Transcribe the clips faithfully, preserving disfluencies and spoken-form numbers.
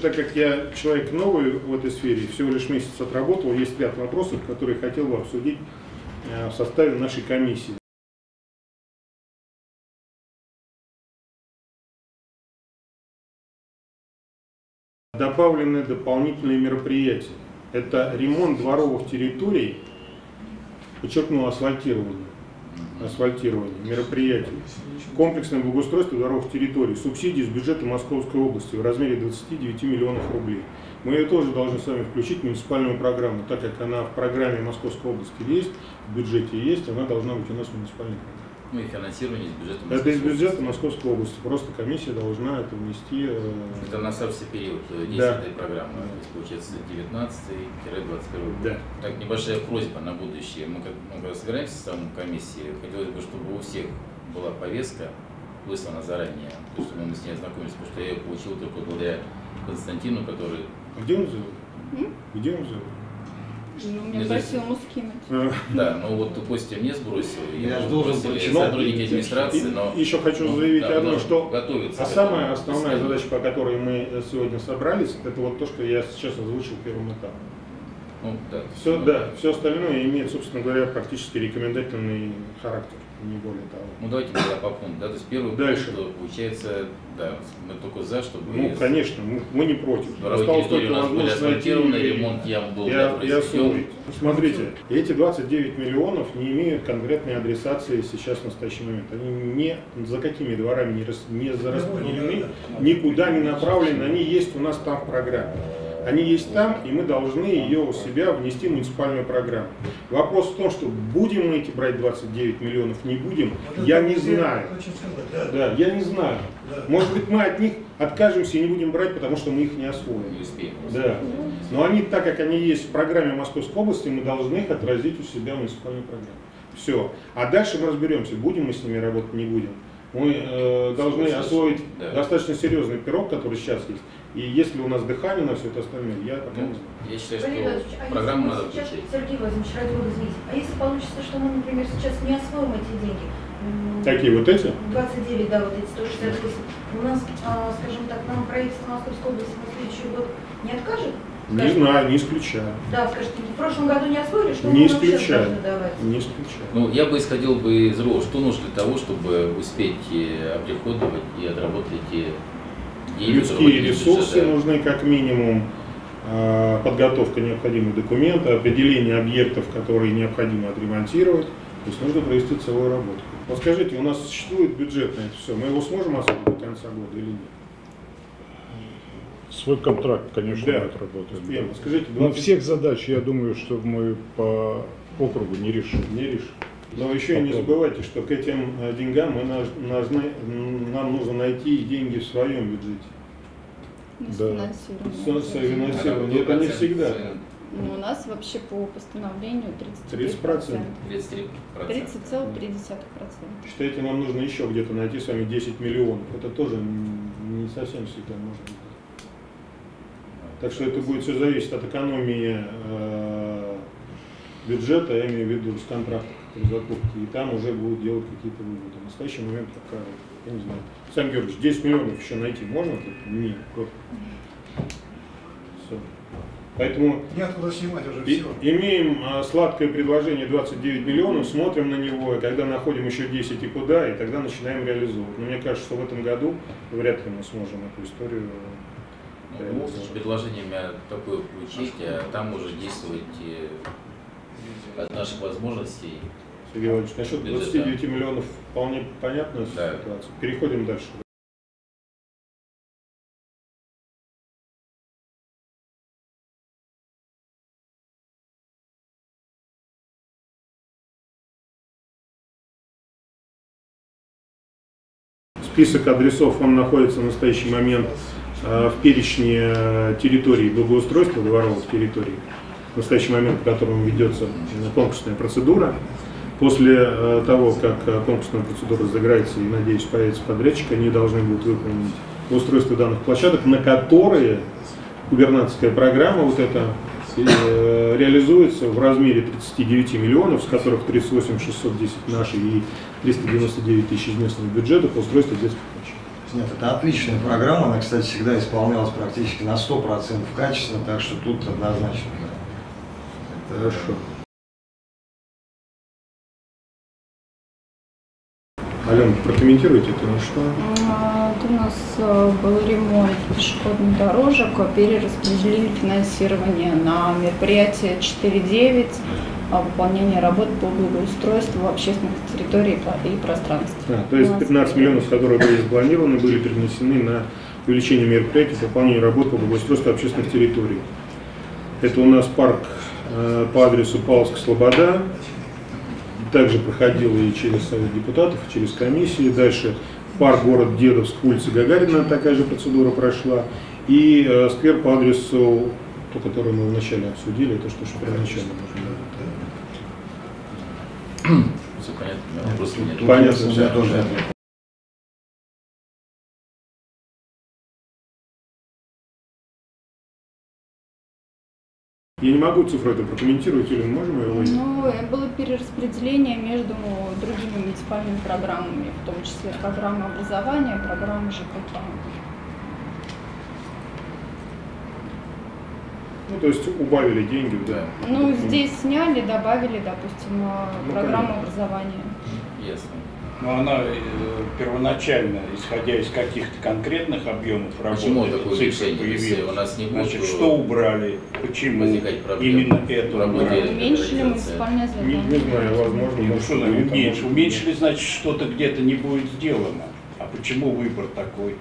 Так как я человек новый в этой сфере, всего лишь месяц отработал, есть ряд вопросов, которые хотел бы обсудить в составе нашей комиссии. Добавлены дополнительные мероприятия. Это ремонт дворовых территорий, подчеркну, асфальтирование, асфальтирование мероприятий, комплексное благоустройство дворовых территорий, субсидии с бюджета Московской области в размере двадцати девяти миллионов рублей. Мы ее тоже должны с вами включить в муниципальную программу, так как она в программе Московской области есть, в бюджете есть, она должна быть у нас в муниципальной программе. Ну и финансирование из бюджета Московской Это из бюджета области. Московской области. Просто комиссия должна это внести. Это на оставшийся период действия да. этой программы. То есть, получается, девятнадцатый — двадцать первый год. Да. Так, небольшая просьба на будущее. Мы, как, мы когда собираемся в самом комиссии, хотелось бы, чтобы у всех была повестка выслана заранее, чтобы мы с ней ознакомились, потому что я ее получил только благодаря Константину, который... Где он жил? Где он жил? Ну, мне просил ему скинуть. Да, но вот Костя мне сбросил, Я ему должен сбросили но, сотрудники администрации, но... Еще хочу ну, заявить да, одно, что а самая основная этому. задача, по которой мы сегодня собрались, это вот то, что я сейчас озвучил первым этапом. Ну, да, Все, ну, да, все остальное имеет, собственно говоря, практически рекомендательный характер, не более того. Ну давайте тогда по пункту, да, то есть первый Дальше. пункт, получается, да, мы только за, чтобы... Ну, конечно, мы, мы не против. Дворовые Осталось территории только у нас были возможность найти асфальтированы, ремонт ям был Я, да, я произведен. освоить. Смотрите, эти двадцать девять миллионов не имеют конкретной адресации сейчас в настоящий момент. Они не за какими дворами не, рас, не зараспределены, никуда не направлены, они есть у нас там в программе. Они есть там, и мы должны ее у себя внести в муниципальную программу. Вопрос в том, что будем мы эти брать двадцать девять миллионов, не будем, я не знаю. Да, я не знаю. Может быть, мы от них откажемся и не будем брать, потому что мы их не освоим. Не успеем. Да. Но они, так как они есть в программе Московской области, мы должны их отразить у себя в муниципальной программе. Все. А дальше мы разберемся, будем мы с ними работать, не будем. Мы э, должны освоить да. достаточно серьезный пирог, который сейчас есть. И если у нас дыхание на все это остальное, я пока ну, не знаю. Я считаю, Валерий что а программу надо сейчас, включить. Сергей Владимирович, ради бога, извините, а если получится, что мы, например, сейчас не освоим эти деньги? Какие вот эти? двадцать девять, да, вот эти сто шестьдесят восемь. У нас, а, скажем так, нам правительство Московской области на следующий год не откажет? Не Скажет, знаю, не исключаю. Да, скажите, в прошлом году не освоили, что Не мы вам сейчас исключаю. должны давать? Не исключаю. Ну, я бы исходил бы из того, что нужно для того, чтобы успеть э, оприходовать и отработать эти деньги. Людские ресурсы нужны как минимум, э, подготовка необходимых документов, определение объектов, которые необходимо отремонтировать. То есть нужно провести целую работу. Вот скажите, у нас существует бюджет на это все, мы его сможем освоить до конца года или нет? Свой контракт, конечно, Да. мы отработаем. Успеем. Да. Скажите, Но двадцать всех задач, я думаю, что мы по округу не решим. Не решим. Но еще и не забывайте, что к этим э, деньгам мы должны, нам нужно найти деньги в своем бюджете. Да. Со- Софинансирование. Это не всегда. Ну, у нас вообще по постановлению тридцать тридцать процентов. тридцать три процента. тридцать целых три десятых процента. Считайте, нам нужно еще где-то найти с вами десять миллионов. Это тоже не совсем всегда может быть. Так что это будет все зависеть от экономии э, бюджета, я имею в виду с контрактов при закупке. И там уже будут делать какие-то выводы. В настоящий момент пока, я не знаю. Сам Георгиевич, десять миллионов еще найти можно? Нет. Все. Поэтому Неоткуда снимать уже и, все. имеем а, сладкое предложение двадцать девять миллионов, смотрим на него, и когда находим еще десять и куда, и тогда начинаем реализовывать. Но мне кажется, что в этом году вряд ли мы сможем эту историю Ну, реализовать. с предложениями такое включить, а там уже действовать э, от наших возможностей. Сергей Владимирович, насчет двадцати девяти миллионов вполне понятная Да. ситуация. Переходим дальше. Список адресов, он находится в настоящий момент э, в перечне территорий благоустройства, дворовых территорий, в настоящий момент, по которому ведется конкурсная процедура. После э, того, как конкурсная процедура разыграется и, надеюсь, появится подрядчик, они должны будут выполнить устройство данных площадок, на которые губернаторская программа вот эта э, реализуется в размере тридцати девяти миллионов, с которых тридцать восемь тысяч шестьсот десять наши и триста девяносто девять тысяч из местного бюджета по устройству детских площадок. Нет, это отличная программа, она, кстати, всегда исполнялась практически на сто процентов качественно, так что тут однозначно. Это хорошо. Алена, прокомментируйте это, ну что? Вот у нас был ремонт пешеходных дорожек, перераспределили финансирование на мероприятие четыре девять, выполнение работ по благоустройству общественных территорий и пространств. А, то есть пятнадцать миллионов, которые были запланированы, были перенесены на увеличение мероприятий по выполнению работ по благоустройству общественных территорий. Это у нас парк э, по адресу Павловск-Слобода. Также проходило и через Совет депутатов, и через комиссии. Дальше парк город Дедовск, улица Гагарина, такая же процедура прошла. И э, сквер по адресу, то, который мы вначале обсудили, это что, что первоначально можно. Все понятно, вопросов нет. Понятно, я тоже. Я не могу цифру это прокомментировать, или мы можем ее выявить? Ну, было перераспределение между другими муниципальными программами, в том числе программа образования, программа ЖКХ. Ну, то есть убавили деньги, да? Ну, здесь сняли, добавили, допустим, Ну, программу понятно. образования. Ясно. Но она э, первоначально, исходя из каких-то конкретных объемов работы, Почему такое цифр решение? появилась. Если у нас не будет, Значит, то что убрали, почему возникать проблемы именно это в работе. убрали? Уменьшили муниципальное Не, не знаю, возможно, Ну, может, что, будет, а уменьшили? может, Уменьшили, значит, что-то где-то не будет сделано. А почему выбор такой?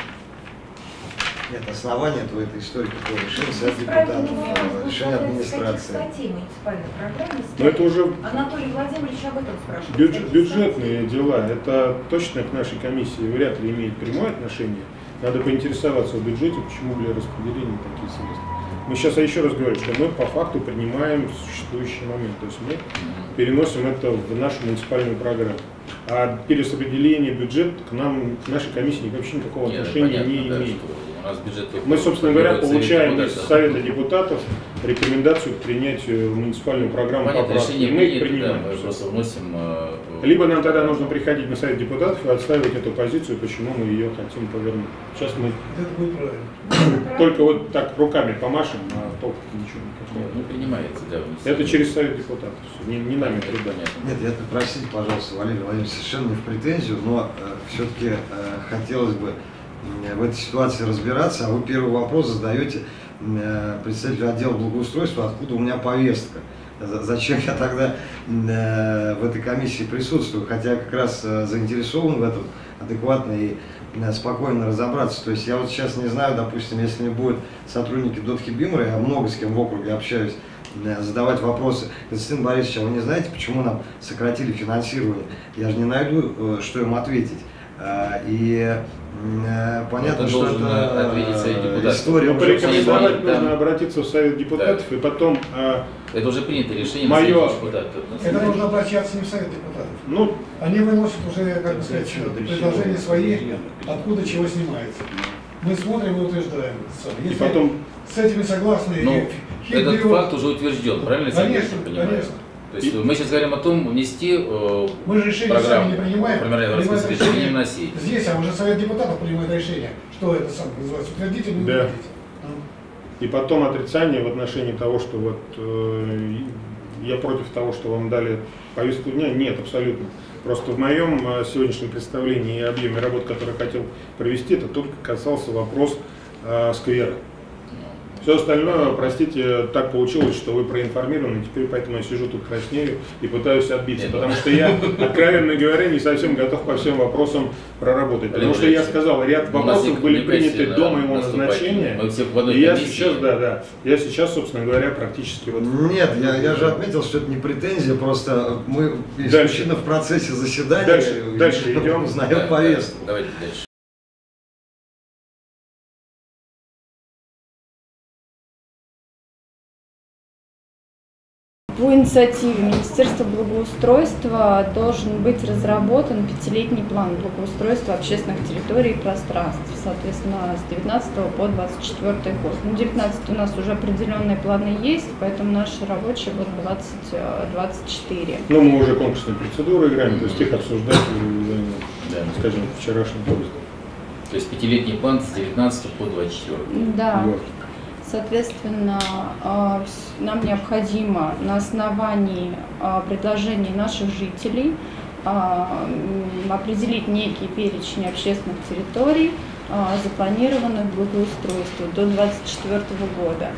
Нет, основания этого этой истории какое решение Совет Правильно, депутатов, вопрос решение касается администрации. каких статей муниципальной программы. Но это уже Анатолий Владимирович об этом спрашивает. бюдж- Какие бюджетные дела. Это точно к нашей комиссии вряд ли имеет прямое отношение. Надо поинтересоваться в бюджете, почему были распределены такие средства. Мы сейчас, я еще раз говорю, что мы по факту принимаем существующий момент. То есть мы переносим это в нашу муниципальную программу. А перераспределение бюджета к нам, к нашей комиссии вообще никакого Нет, отношения понятно, не да, имеет. что у нас бюджет только Мы, собственно говоря, формируется получаем из депутатом. Совета депутатов рекомендацию к принятию муниципальную программу Понятно, поправки. решение И мы их принято, да, принимаем. мы просто вносим. э, Либо нам тогда нужно приходить на Совет депутатов и отстаивать эту позицию, почему мы ее хотим повернуть. Сейчас мы Это будет правильно. только вот так руками помашем, а толку ничего никакого. Ну, принимается, да. внесение. Это через Совет депутатов, всё, не, не нами Это труда. понятно. Нет, я простите, пожалуйста, Валерий Владимирович, совершенно не в претензию, но э, все-таки э, хотелось бы э, в этой ситуации разбираться. А вы первый вопрос задаете э, представителю отдела благоустройства, откуда у меня повестка. За- Зачем я тогда э, в этой комиссии присутствую, хотя я как раз э, заинтересован в этом адекватно и э, спокойно разобраться. То есть я вот сейчас не знаю, допустим, если не будет сотрудники Дотхибимра, я много с кем в округе общаюсь, э, задавать вопросы. Константин Борисович, а вы не знаете, почему нам сократили финансирование? Я же не найду, э, что им ответить. Э, И э, понятно, Это что должен это ответить Совет э, депутатов. история. Но уже порекомендовать Да. нужно обратиться в Совет депутатов, и потом, а, Это уже принято решение Моё- на Совете депутатов. Это нужно обращаться не в Совет депутатов. ну, Они выносят уже, как бы сказать, предложения свои, откуда чего снимается. Мы смотрим и утверждаем. и Если потом, с этими согласны, Ну, и хит этот берет- факт уже утвержден, правильно, Сергей, Конечно, я понимаю? конечно. То есть мы сейчас говорим о том, внести э, Мы же решение программу сами не принимаем, формирования принимает городского совета, не решение вносить. здесь, а уже Совет депутатов принимает решение, что это самое называется, утвердить или не Да. утвердить. Ну. и потом отрицание в отношении того, что вот э, я против того, что вам дали повестку дня, нет, абсолютно. Просто в моем э, сегодняшнем представлении и объеме работ, который я хотел провести, это только касался вопрос э, сквера. Все остальное, простите, так получилось, что вы проинформированы, теперь поэтому я сижу тут краснею и пытаюсь отбиться, потому что я, откровенно говоря, не совсем готов по всем вопросам проработать. Потому что я сказал, ряд У нас вопросов не- были не прессе приняты до моего наступать. назначения, Мы все в одной и я комиссии. сейчас, да, да, я сейчас, собственно говоря, практически вот... Нет, я, я же отметил, что это не претензия, просто мы Дальше. исключительно в процессе заседания Дальше, дальше э, идем. узнаем Да, повестку. да, давайте дальше. По инициативе Министерства благоустройства должен быть разработан пятилетний план благоустройства общественных территорий и пространств, соответственно, с девятнадцатого по двадцать четвёртый год. Ну, девятнадцатый у нас уже определенные планы есть, поэтому наш рабочий год двадцать двадцать четыре. Ну, мы уже конкурсные процедуры играем, то есть их обсуждать, э, Да. скажем, вчерашним повестом. То есть пятилетний план с девятнадцатого по двадцать четвёртый. Да. Вот. Соответственно, нам необходимо на основании предложений наших жителей определить некий перечень общественных территорий, запланированных к благоустройству до две тысячи двадцать четвёртого года.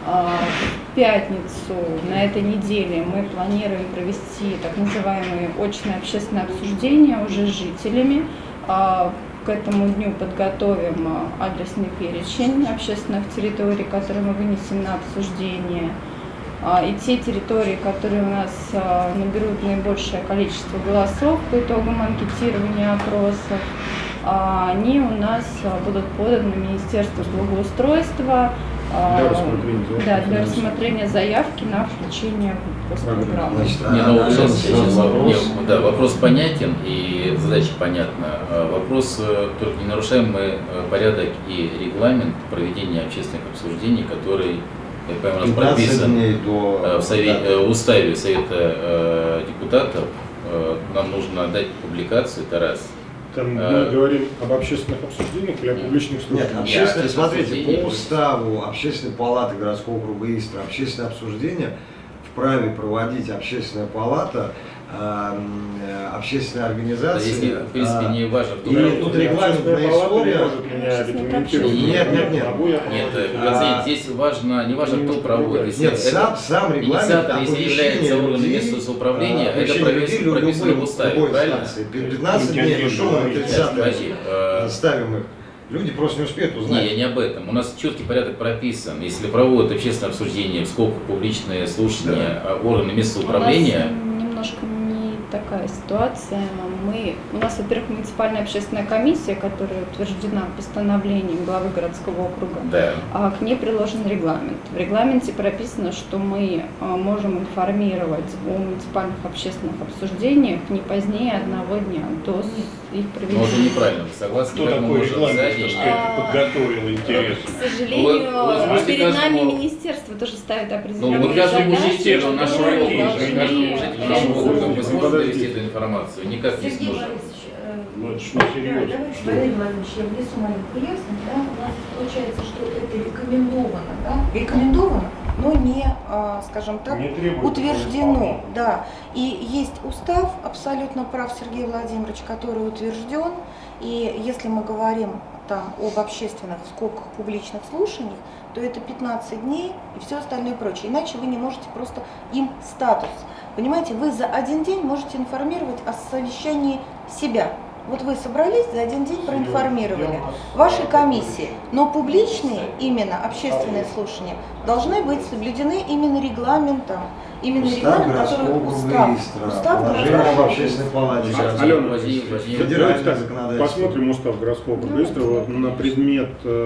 В пятницу на этой неделе мы планируем провести так называемые очные общественные обсуждения уже с жителями. К этому дню подготовим адресный перечень общественных территорий, которые мы вынесем на обсуждение. И те территории, которые у нас наберут наибольшее количество голосов по итогам анкетирования опросов, они у нас будут поданы Министерству благоустройства для рассмотрения, да, для рассмотрения заявки на включение в программу. Не, ну, сейчас, сейчас вопрос, да, вопрос понятен и задача понятна. Вопрос, только не нарушаем мы порядок и регламент проведения общественных обсуждений, который, я понимаю, у нас прописан до... в совет, уставе Совета депутатов. Нам нужно дать публикацию, это раз. Там мы говорим об общественных обсуждениях или о публичных слушаниях? Нет, общественные, смотрите, по уставу Общественной палаты городского округа Истра общественное обсуждение вправе проводить общественная палата, э, общественная организация. Если, в принципе, не важно, кто и тут регламентная история. Нет, нет, нет. Нет, а, здесь важно, не важно, кто проводит. Нет, сам, сам регламент, если является органом местного самоуправления, это прописано в уставе, правильно? пятнадцать дней, что мы тридцатого ставим их. Люди просто не успеют узнать. Не, я не об этом. У нас четкий порядок прописан. Если проводят общественное обсуждение, в скобках публичные слушания, да, органы местного управления... У нас немножко не такая ситуация. Мы, у нас, во-первых, муниципальная общественная комиссия, которая утверждена постановлением главы городского округа, да, а к ней приложен регламент. В регламенте прописано, что мы можем информировать о муниципальных общественных обсуждениях не позднее одного дня до их проведения. Но уже неправильно, вы согласны? Кто такой регламент, что а, подготовил, интересно? К сожалению, вы, вы перед каждому... нами министерство тоже ставит определенные ну, вот каждому задачи. жителю нашего округа, должны... каждому жителю нашего округа мы сможем довести эту информацию? Никак не Сергей сможем. Ну, это ж не серьезно. Давайте, Валерий Владимирович, я внесу маленькую ясность. Да? У нас получается, что это рекомендовано, да? Рекомендовано, но не, скажем так, утверждено. Да. И есть устав, абсолютно прав Сергей Владимирович, который утвержден. И если мы говорим там об общественных, в скобках, публичных слушаниях, то это пятнадцать дней и все остальное прочее. Иначе вы не можете просто им статус. Понимаете, вы за один день можете информировать о совещании себя. Вот вы собрались, за один день проинформировали вашей комиссии, но публичные, именно общественные слушания, должны быть соблюдены именно регламентом. Именно устав регламент, который устав. Устав положение в общественной палате. Алена, давайте так, посмотрим устав городского округа Истра вот, на предмет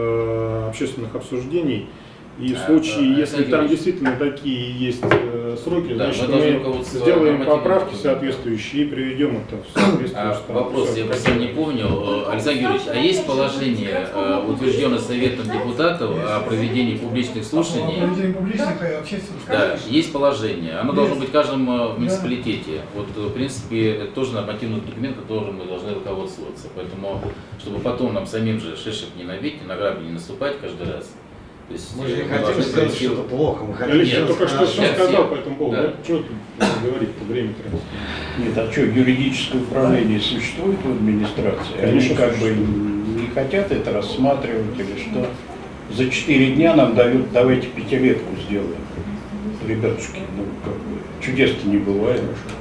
э, общественных обсуждений. И в случае, а, если там действительно такие есть э, сроки, да, значит мы, мы сделаем поправки соответствующие и приведем это в соответствие. А, вопрос, я просто не помню. Александр Юрьевич, а есть положение, э, утвержденное Советом депутатов о проведении публичных слушаний? О проведении публичных и общественных. Да, есть положение. Оно есть. Должно быть в каждом в муниципалитете. Да. Вот, в принципе, это тоже нормативный документ, которым мы должны руководствоваться. Поэтому, чтобы потом нам самим же шишек не набить, на грабли не наступать каждый раз. То есть, мы же не хотим сделать что-то плохо, мы хотим... Алексей, я только что все сказал всех. По этому поводу. Да. Что тут говорить-то, время тратить? Нет, а что, юридическое управление существует в администрации? Они как бы не хотят это рассматривать или что? За четыре дня нам дают, давайте пятилетку сделаем. Ребятушки, ну как бы чудес-то не бывает.